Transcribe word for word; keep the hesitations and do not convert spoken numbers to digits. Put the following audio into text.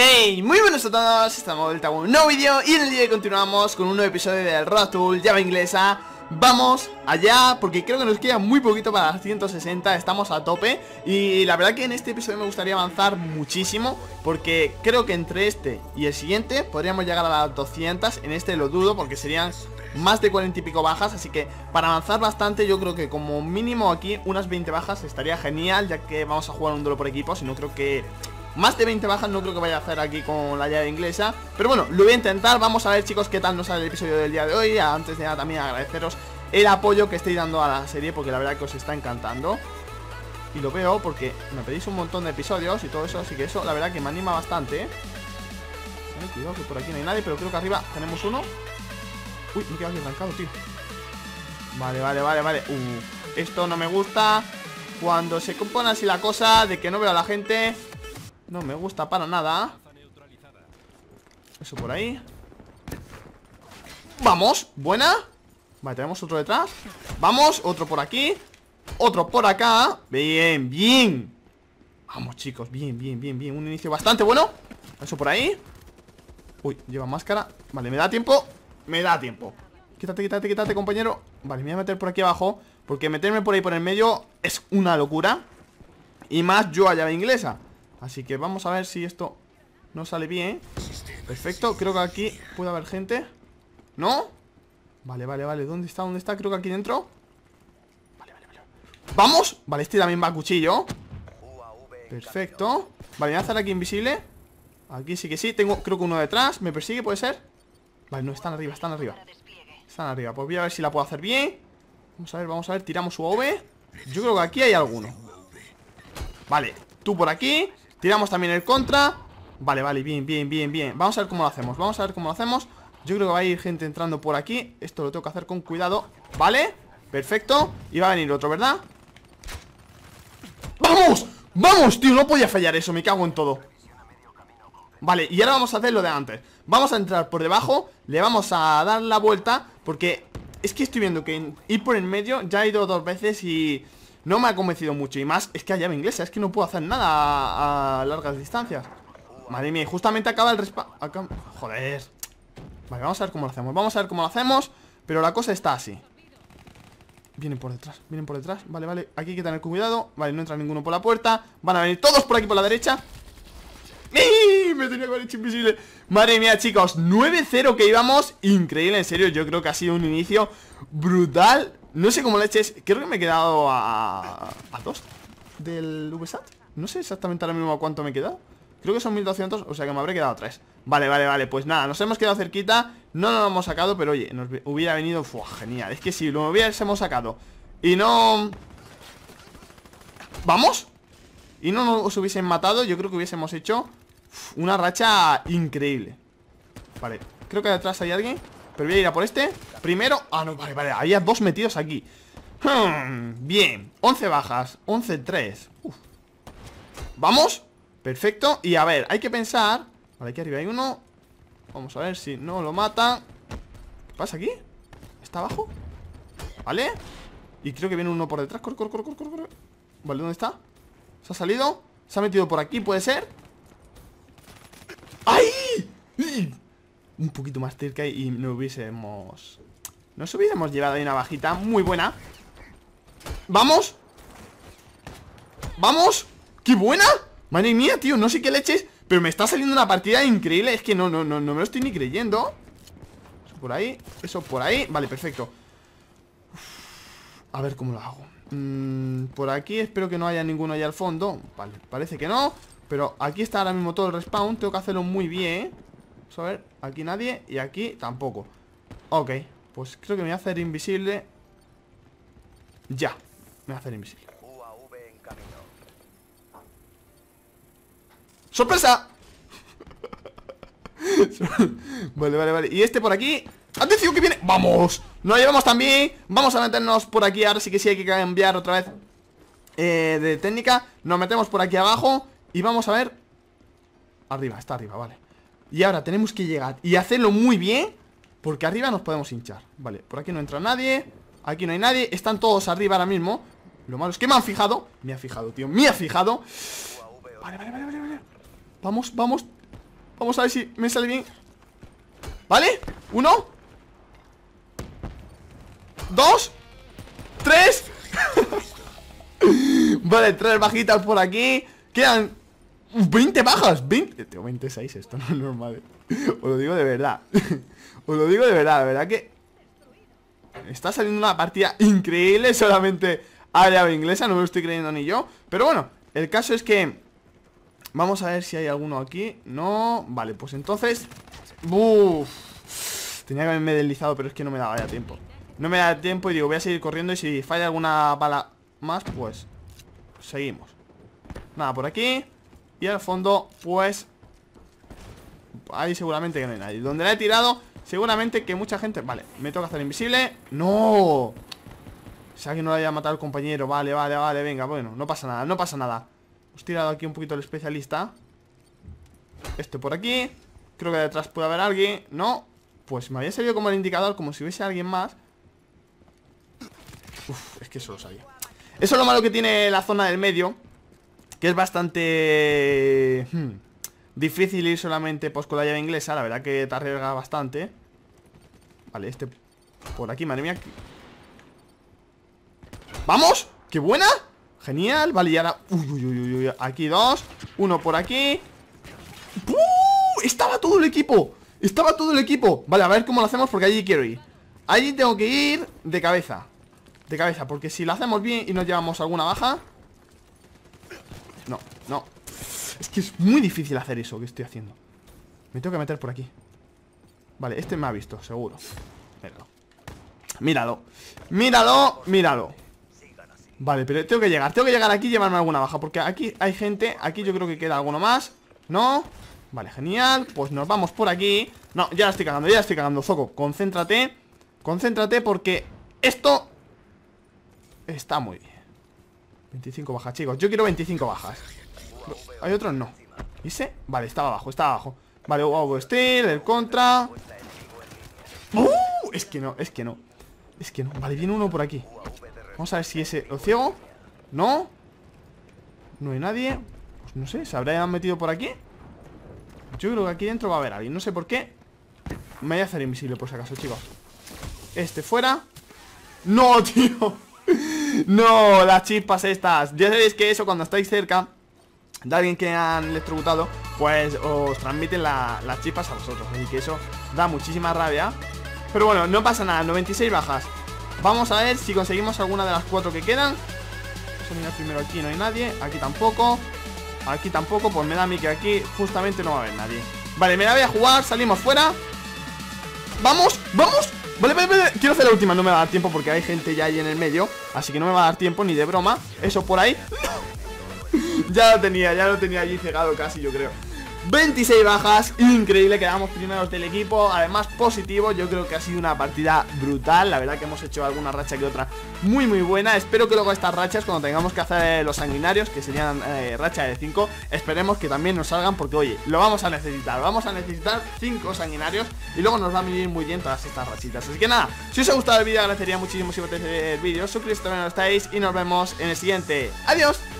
Hey, muy buenos a todos, estamos de vuelta con un nuevo vídeo y en el día de hoy continuamos con un nuevo episodio del Road Tool Java Inglesa. Vamos allá, porque creo que nos queda muy poquito para las ciento sesenta, estamos a tope. Y la verdad que en este episodio me gustaría avanzar muchísimo, porque creo que entre este y el siguiente podríamos llegar a las doscientas. En este lo dudo, porque serían más de cuarenta y pico bajas, así que para avanzar bastante yo creo que como mínimo aquí unas veinte bajas estaría genial, ya que vamos a jugar un duelo por equipos y no creo que... más de veinte bajas no creo que vaya a hacer aquí con la llave inglesa. Pero bueno, lo voy a intentar. Vamos a ver, chicos, qué tal nos sale el episodio del día de hoy. Antes de nada también agradeceros el apoyo que estáis dando a la serie, porque la verdad que os está encantando. Y lo veo porque me pedís un montón de episodios y todo eso, así que eso la verdad que me anima bastante, ¿eh? Ay, cuidado que por aquí no hay nadie, pero creo que arriba tenemos uno. Uy, me he quedado aquí arrancado, tío. Vale, vale, vale, vale. Uh, esto no me gusta. Cuando se compone así la cosa de que no veo a la gente, no me gusta para nada. Eso por ahí. Vamos, buena. Vale, tenemos otro detrás. Vamos, otro por aquí. Otro por acá. Bien, bien. Vamos, chicos, bien, bien, bien, bien. Un inicio bastante bueno. Eso por ahí. Uy, lleva máscara. Vale, me da tiempo. Me da tiempo. Quítate, quítate, quítate, compañero. Vale, me voy a meter por aquí abajo, porque meterme por ahí por el medio es una locura. Y más yo a llave inglesa. Así que vamos a ver si esto no sale bien. Perfecto, creo que aquí puede haber gente. ¿No? Vale, vale, vale, ¿dónde está? ¿Dónde está? Creo que aquí dentro. Vale, vale, vale. ¡Vamos! Vale, este también va a cuchillo. Perfecto. Vale, voy a hacer aquí invisible. Aquí sí que sí, tengo creo que uno detrás. ¿Me persigue? ¿Puede ser? Vale, no, están arriba, están arriba. Están arriba, pues voy a ver si la puedo hacer bien. Vamos a ver, vamos a ver, tiramos su A V. Yo creo que aquí hay alguno. Vale, tú por aquí. Tiramos también el contra. Vale, vale, bien, bien, bien, bien. Vamos a ver cómo lo hacemos, vamos a ver cómo lo hacemos. Yo creo que va a ir gente entrando por aquí. Esto lo tengo que hacer con cuidado. Vale, perfecto. Y va a venir otro, ¿verdad? ¡Vamos! ¡Vamos, tío! No podía fallar eso, me cago en todo. Vale, y ahora vamos a hacer lo de antes. Vamos a entrar por debajo. Le vamos a dar la vuelta, porque es que estoy viendo que ir por el medio ya he ido dos veces y no me ha convencido mucho. Y más, es que hay llave inglesa, es que no puedo hacer nada a, a largas distancias. Madre mía, justamente acaba el respawn. Acá... Joder. Vale, vamos a ver cómo lo hacemos. Vamos a ver cómo lo hacemos. Pero la cosa está así. Vienen por detrás, vienen por detrás. Vale, vale, aquí hay que tener cuidado. Vale, no entra ninguno por la puerta. Van a venir todos por aquí por la derecha. ¡Ih! Me tenía que haber hecho invisible. Madre mía, chicos, nueve cero que íbamos. Increíble, en serio, yo creo que ha sido un inicio brutal. No sé cómo leches. Creo que me he quedado a... a dos del V SAT. No sé exactamente ahora mismo a cuánto me he quedado. Creo que son mil doscientos, o sea que me habré quedado tres. Vale, vale, vale, pues nada, nos hemos quedado cerquita. No nos lo hemos sacado, pero oye, nos hubiera venido... Fua, genial, es que si lo hubiésemos sacado y no... ¿Vamos? Y no nos hubiesen matado, yo creo que hubiésemos hecho una racha increíble. Vale, creo que detrás hay alguien, pero voy a ir a por este primero. Ah, no, vale, vale, había dos metidos aquí. hmm, Bien, once bajas, once tres. Uf. ¿Vamos? Perfecto, y a ver, hay que pensar. Vale, aquí arriba hay uno. Vamos a ver si no lo mata. ¿Qué pasa aquí? ¿Está abajo? Vale. Y creo que viene uno por detrás. Corre, corre, corre, corre, corre. Vale, ¿dónde está? ¿Se ha salido? ¿Se ha metido por aquí? ¿Puede ser? ¡Ay! Un poquito más cerca y nos hubiésemos... Nos hubiésemos llevado ahí una bajita muy buena. ¡Vamos! ¡Vamos! ¡Qué buena! Madre mía, tío, no sé qué leches, pero me está saliendo una partida increíble. Es que no, no, no, no me lo estoy ni creyendo. Eso por ahí, eso por ahí. Vale, perfecto. Uf, a ver cómo lo hago. mm, Por aquí espero que no haya ninguno allá al fondo. Vale, parece que no. Pero aquí está ahora mismo todo el respawn. Tengo que hacerlo muy bien. Vamos a ver, aquí nadie y aquí tampoco. Ok, pues creo que me voy a hacer invisible. Ya, me voy a hacer invisible. ¡Sorpresa! Vale, vale, vale. Y este por aquí. ¡Atención que viene! ¡Vamos! Nos lo llevamos también. Vamos a meternos por aquí. Ahora sí que sí hay que cambiar otra vez eh, de técnica. Nos metemos por aquí abajo. Y vamos a ver. Arriba, está arriba, vale. Y ahora tenemos que llegar y hacerlo muy bien, porque arriba nos podemos hinchar. Vale, por aquí no entra nadie. Aquí no hay nadie. Están todos arriba ahora mismo. Lo malo es que me han fijado. Me ha fijado, tío, me ha fijado. Vale, vale, vale, vale, vale. Vamos, vamos. Vamos a ver si me sale bien. ¿Vale? Uno. Dos. Tres. Vale, tres bajitas por aquí. Quedan veinte bajas. veinte, tengo veintiséis, esto no es normal. Os lo digo de verdad. Os lo digo de verdad, de verdad que está saliendo una partida increíble. Solamente área inglesa, no me lo estoy creyendo ni yo. Pero bueno, el caso es que vamos a ver si hay alguno aquí. No, vale, pues entonces uff, tenía que haberme deslizado, pero es que no me daba ya tiempo. No me da tiempo y digo, voy a seguir corriendo. Y si falla alguna bala más, pues seguimos. Nada, por aquí. Y al fondo, pues ahí seguramente que no hay nadie. Donde la he tirado, seguramente que mucha gente... Vale, me toca hacer invisible. ¡No! Si alguien no le haya matado al compañero. Vale, vale, vale, venga, bueno, no pasa nada, no pasa nada. Hemos tirado aquí un poquito el especialista. Este por aquí. Creo que detrás puede haber alguien. No, pues me había salido como el indicador, como si hubiese alguien más. Uf, es que eso lo sabía. Eso es lo malo que tiene la zona del medio, que es bastante hmm, difícil ir solamente pues con la llave inglesa. La verdad que te arriesga bastante. Vale, este por aquí, madre mía. ¡Vamos! ¡Qué buena! Genial, vale, y ahora... Uy, uy, uy, uy, aquí dos. Uno por aquí. ¡Uh! Estaba todo el equipo. Estaba todo el equipo. Vale, a ver cómo lo hacemos porque allí quiero ir. Allí tengo que ir de cabeza. De cabeza, porque si lo hacemos bien y nos llevamos alguna baja... No, no. Es que es muy difícil hacer eso que estoy haciendo. Me tengo que meter por aquí. Vale, este me ha visto, seguro. Míralo. Míralo. Míralo, míralo. Vale, pero tengo que llegar. Tengo que llegar aquí y llevarme alguna baja, porque aquí hay gente. Aquí yo creo que queda alguno más. ¿No? Vale, genial. Pues nos vamos por aquí. No, ya la estoy cagando, ya la estoy cagando. Zoco, concéntrate. Concéntrate porque esto está muy bien. veinticinco bajas, chicos. Yo quiero veinticinco bajas. ¿Hay otros? No. ¿Y ese? Vale, estaba abajo, estaba abajo. Vale, wow, steel, el contra. ¡Uh! Es que no, es que no. Es que no. Vale, viene uno por aquí. Vamos a ver si ese... ¿Lo ciego? ¿No? No hay nadie. Pues no sé, ¿se habrá metido por aquí? Yo creo que aquí dentro va a haber alguien. No sé por qué. Me voy a hacer invisible por si acaso, chicos. Este fuera. ¡No, tío! No, las chispas estas. Ya sabéis que eso cuando estáis cerca de alguien que han electrocutado, pues os transmiten la, las chispas a vosotros. Así que eso da muchísima rabia. Pero bueno, no pasa nada, noventa y seis bajas. Vamos a ver si conseguimos alguna de las cuatro que quedan. Vamos a mirar primero aquí, no hay nadie. Aquí tampoco. Aquí tampoco, pues me da a mí que aquí justamente no va a haber nadie. Vale, me la voy a jugar, salimos fuera. ¡Vamos! ¡Vamos! Vale, vale, vale, quiero hacer la última, no me va a dar tiempo porque hay gente ya ahí en el medio. Así que no me va a dar tiempo ni de broma. Eso por ahí. Ya lo tenía, ya lo tenía allí cegado casi, yo creo. veintiséis bajas, increíble, quedamos primeros del equipo. Además positivo, yo creo que ha sido una partida brutal. La verdad que hemos hecho alguna racha que otra muy muy buena. Espero que luego estas rachas, cuando tengamos que hacer los sanguinarios, que serían eh, racha de cinco, esperemos que también nos salgan, porque oye, lo vamos a necesitar. Vamos a necesitar cinco sanguinarios y luego nos va a venir muy bien todas estas rachitas. Así que nada, si os ha gustado el vídeo agradecería muchísimo si os el vídeo, suscribiros si no lo estáis y nos vemos en el siguiente. ¡Adiós!